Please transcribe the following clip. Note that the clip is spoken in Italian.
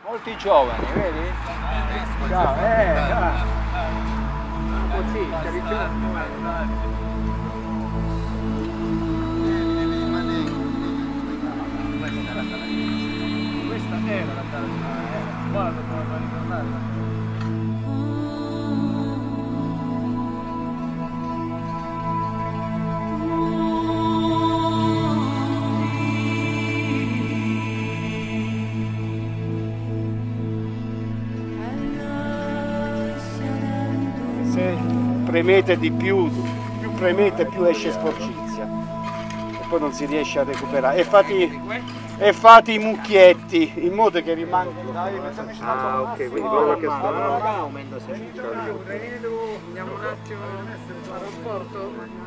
Molti giovani, vedi? Ciao, ciao. Così, questa era la casa, guarda come va a ritornare. Se premete di più premete più esce sporcizia e poi non si riesce a recuperare e fate i mucchietti in modo che rimanga. Ah, ok, quindi quello che sta aumenta sempre. Andiamo un attimo al rapporto.